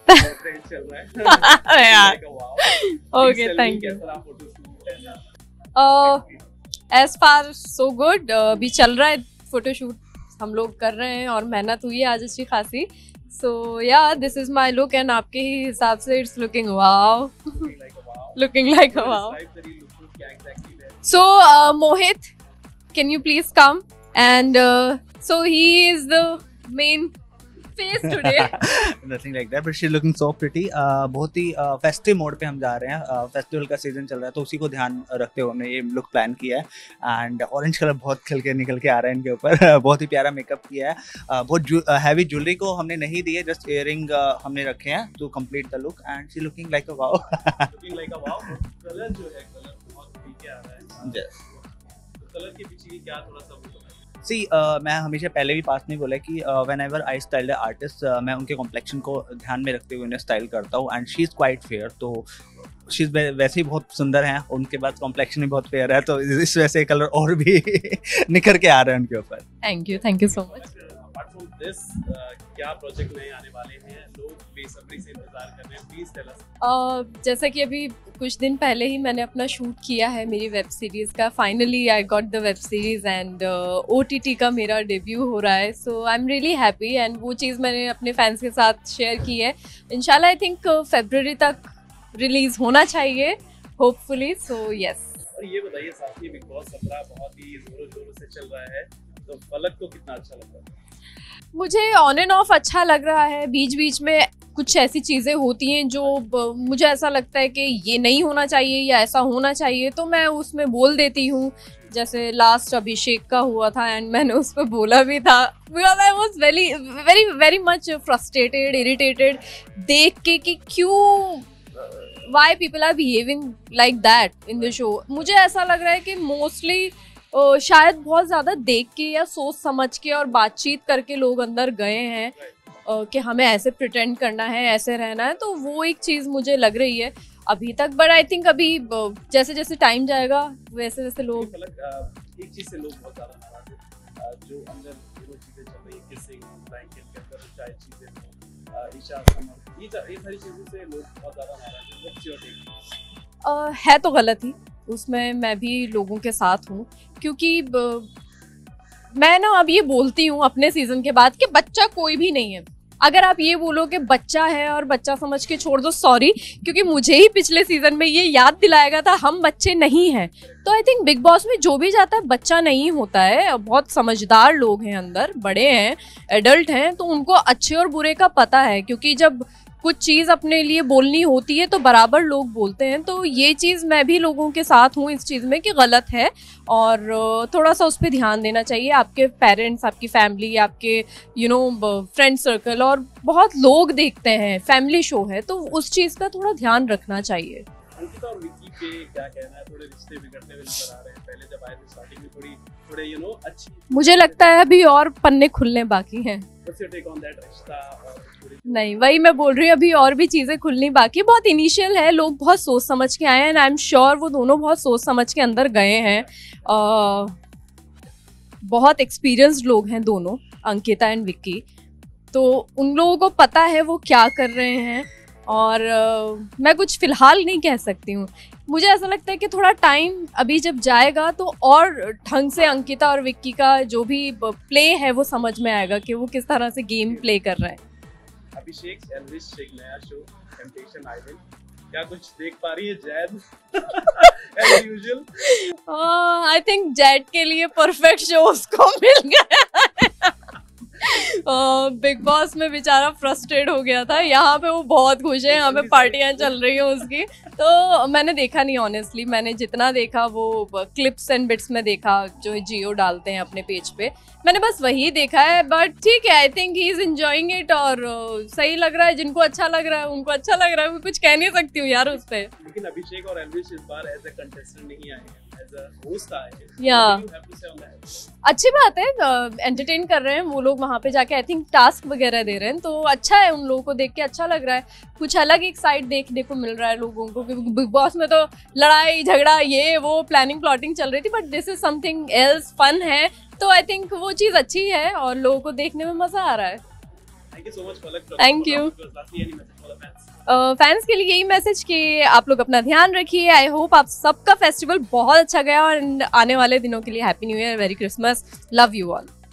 यार okay, thank you. As far so good, अभी चल रहा है फोटोशूट, हम लोग कर रहे हैं और मेहनत हुई है आज अच्छी खासी। So yeah this is my look and आपके ही हिसाब से it's looking wow, looking like a wow. So Mohit, can you please come? And so he is the main face today. Nothing like that, but she's looking so pretty. बहुत ही festive mode पे हम जा रहे हैं, फेस्टिवल का season चल रहा है तो उसी को ध्यान रखते हुए हमने ये लुक प्लान किया है। एंड ऑरेंज कलर बहुत खिल के निकल के आ रहा है इनके ऊपर। बहुत ही प्यारा मेकअप किया है। बहुत हैवी ज्वेलरी को हमने नहीं दी है, जस्ट इयरिंग हमने रखे हैं to complete the look and she looking like a wow. Looking like a wow. Colour जो है, कलर बहुत ठीक आ रहा है। कलर के पीछे की क्या थोड़ा सा सी मैं हमेशा पहले भी पास में बोला कि whenever I style artist मैं उनके कॉम्प्लेक्शन को ध्यान में रखते हुए उन्हें स्टाइल करता हूँ। And she is quite fair, तो शी इज़ वैसे ही बहुत सुंदर हैं, उनके बाद कॉम्प्लेक्शन भी बहुत फेयर है, तो इस वजह से कलर और भी निखर के आ रहे हैं उनके ऊपर। Thank you so much. Apart from this क्या प्रोजेक्ट नए आने वाले हैं, लोग बेसब्री से इंतजार कर रहे हैं, प्लीज टेल अस। जैसा कि अभी कुछ दिन पहले ही मैंने अपना शूट किया है मेरी वेब सीरीज़ का। Finally I got the web series and OTT का मेरा डेब्यू हो रहा है। So I am really happy and वो चीज़ मैंने अपने फैंस के साथ शेयर की है। इंशाल्लाह आई थिंक फरवरी तक रिलीज़ होना चाहिए होपफुली। So yes. और ये बताइए, साथ ही बिग बॉस 17 बहुत ही जोरों शोरों से चल रहा है, तो फलक को कितना अच्छा लग रहा है? मुझे ऑन एंड ऑफ अच्छा लग रहा है। बीच बीच में कुछ ऐसी चीज़ें होती हैं जो मुझे ऐसा लगता है कि ये नहीं होना चाहिए या ऐसा होना चाहिए, तो मैं उसमें बोल देती हूँ। जैसे लास्ट अभिषेक का हुआ था एंड मैंने उस पर बोला भी था, because I was very very very much frustrated, irritated देख के कि क्यों why people are behaving like that in the show. मुझे ऐसा लग रहा है कि मोस्टली शायद बहुत ज़्यादा देख के या सोच समझ के और बातचीत करके लोग अंदर गए हैं कि हमें ऐसे प्रिटेंड करना है, ऐसे रहना है, तो वो एक चीज़ मुझे लग रही है अभी तक। बट आई थिंक अभी जैसे जैसे टाइम जाएगा वैसे वैसे लोग एक चीज़ से लोग बहुत ज़्यादा नाराज हैं, जो अंदर जो चीज़ें चल रही है, किसिंग, ब्लैंकेट के अंदर चाहे चीज़ें ईशा, समर, ये सारी चीज़ों से लोग बहुत ज़्यादा नाराज हैं। What's your take? है तो गलत ही, उसमें मैं भी लोगों के साथ हूँ, क्योंकि मैं ना अब ये बोलती हूँ अपने सीजन के बाद कि बच्चा कोई भी नहीं है। अगर आप ये बोलो कि बच्चा है और बच्चा समझ के छोड़ दो, सॉरी, क्योंकि मुझे ही पिछले सीजन में ये याद दिलाया गया था हम बच्चे नहीं हैं। तो आई थिंक बिग बॉस में जो भी जाता है बच्चा नहीं होता है। बहुत समझदार लोग हैं अंदर, बड़े हैं, एडल्ट हैं, तो उनको अच्छे और बुरे का पता है, क्योंकि जब कुछ चीज़ अपने लिए बोलनी होती है तो बराबर लोग बोलते हैं। तो ये चीज़ मैं भी लोगों के साथ हूँ इस चीज़ में कि गलत है और थोड़ा सा उस पर ध्यान देना चाहिए। आपके पेरेंट्स, आपकी फैमिली, आपके फ्रेंड सर्कल और बहुत लोग देखते हैं, फैमिली शो है, तो उस चीज़ का थोड़ा ध्यान रखना चाहिए। अंकिता और विक्की पे क्या कहना है? थोड़े रिश्ते बिगड़ते हुए नजर आ रहे हैं। पहले जब आए थे स्टार्टिंग में थोड़े अच्छी, मुझे लगता है अभी और पन्ने खुलने बाकी हैं। What's your take on that रिश्ता? नहीं, वही मैं बोल रही हूँ, अभी और भी चीज़ें खुलनी बाकी। बहुत इनिशियल है, लोग बहुत सोच समझ के आए हैं एंड आई एम श्योर वो दोनों बहुत सोच समझ के अंदर गए हैं। बहुत एक्सपीरियंस्ड लोग हैं दोनों, अंकिता एंड विक्की, तो उन लोगों को पता है वो क्या कर रहे हैं और मैं कुछ फ़िलहाल नहीं कह सकती हूँ। मुझे ऐसा लगता है कि थोड़ा टाइम अभी जब जाएगा तो और ढंग से अंकिता और विक्की का जो भी प्ले है वो समझ में आएगा कि वो किस तरह से गेम प्ले कर रहे हैं। अभिषेक एल्विश एक नया शो टेम्पटेशन आइलैंड, क्या कुछ देख पा रही है Zaid? As usual I think Zaid के लिए परफेक्ट शो उसको मिल गया। बिग बॉस में बेचारा फ्रस्ट्रेट हो गया था, यहाँ पे वो बहुत खुश है, यहाँ पे पार्टियाँ चल रही हैं उसकी। तो मैंने देखा नहीं ऑनेस्टली, मैंने जितना देखा वो क्लिप्स एंड बिट्स में देखा जो जियो डालते हैं अपने पेज पे, मैंने बस वही देखा है। बट ठीक है, I think he is enjoying it और सही लग रहा है। जिनको अच्छा लग रहा है उनको अच्छा लग रहा है, मैं कुछ कह नहीं सकती हूँ यार उस पर। लेकिन अभिषेक और एल्विश इस बार एज अ कंटेस्टेंट नहीं आए हैं, एज अ होस्ट आए हैं। या yeah. अच्छी बात है, एंटरटेन कर रहे हैं वो लोग वहाँ पे जाके, आई थिंक टास्क वगैरह दे रहे हैं, तो अच्छा है, उन लोगों को देख के अच्छा लग रहा है। कुछ अलग एक साइड देखने को मिल रहा है लोगों को, क्योंकि बिग बॉस में तो लड़ाई झगड़ा ये वो प्लानिंग प्लॉटिंग चल रही थी, but this is something else, fun है, तो आई थिंक वो चीज़ अच्छी है और लोगों को देखने में मज़ा आ रहा है। Thank you so much, Palak. Thank you. Lastly, any message for the fans? Fans के लिए यही मैसेज कि आप लोग अपना ध्यान रखिए। आई होप आप सबका फेस्टिवल बहुत अच्छा गया और आने वाले दिनों के लिए happy new year, merry Christmas, love you all.